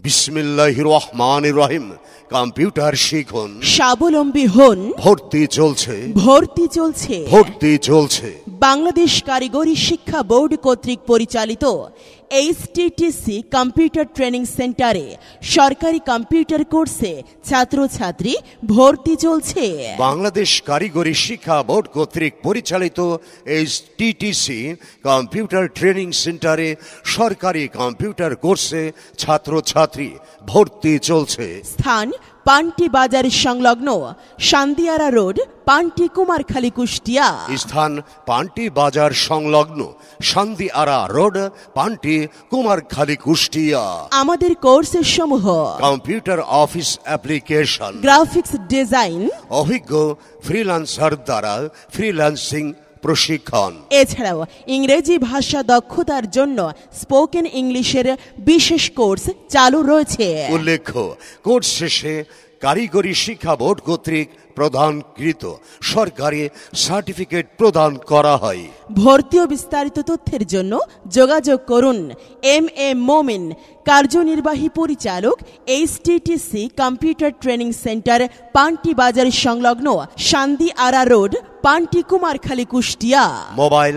বিসমিল্লাহির রহমানির রহিম। কম্পিউটার শিখুন, স্বাবলম্বী হন। ভর্তি চলছে, ভর্তি চলছে। ভর্তি চলছে। বাংলাদেশ কারিগরি শিক্ষা বোর্ড কর্তৃক পরিচালিত এইচটিটিসি কম্পিউটার ট্রেনিং সেন্টারে সরকারি কম্পিউটার কোর্সে ছাত্রছাত্রী ভর্তি চলছে। বাংলাদেশ কারিগরি শিক্ষা বোর্ড কর্তৃক পরিচালিত এইচটিটিসি কম্পিউটার ট্রেনিং সেন্টারে সরকারি কম্পিউটার কোর্সে ছাত্রছাত্রী ভর্তি চলছে। স্থান পান্টি বাজার সংলগ্ন শান্দিয়ারা রোড, পান্টি কুমারখালী, কুষ্টিয়া। স্থান পান্টি বাজার সংলগ্ন শান্দিয়ারা রোড, পান্টি কুমারখালী, কুষ্টিয়া। আমাদের কোর্সের সমূহ: computer office application, graphics design, অভিজ্ঞ ফ্রিল্যান্সার দ্বারা ফ্রিল্যান্সিং প্রশিক্ষণ। এছাড়াও ইংরেজি ভাষা দক্ষতার জন্য স্পোকেন ইংলিশের বিশেষ কোর্স চালু রয়েছে। উল্লেখ্য, কোর্স শেষে কারিগরি শিক্ষা বোর্ড কর্তৃক প্রদানকৃত সরকারি সার্টিফিকেট প্রদান করা হয়। ভর্তি ও বিস্তারিত তথ্যের জন্য যোগাযোগ করুন এম.এ. মোমিন, কার্যনির্বাহী পরিচালক, HTTC computer training centre, Panti বাজার সংলগ্ন শান্দিয়ারা রোড, পান্টি কুমারখালী, কুষ্টিয়া। মোবাইল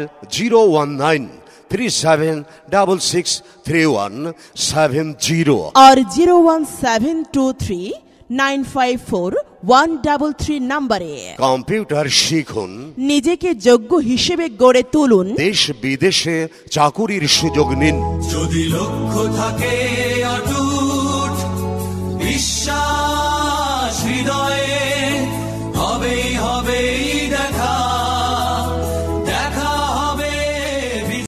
01937663170 और 01723954133 নম্বরে কম্পিউটার শিখুন, নিজেকে যোগ্য হিসেবে গড়ে তুলুন। দেশ বিদেশে চাকুরির সুযোগ নিন। যদি লক্ষ্য থাকে অটুট বিশ্বাস।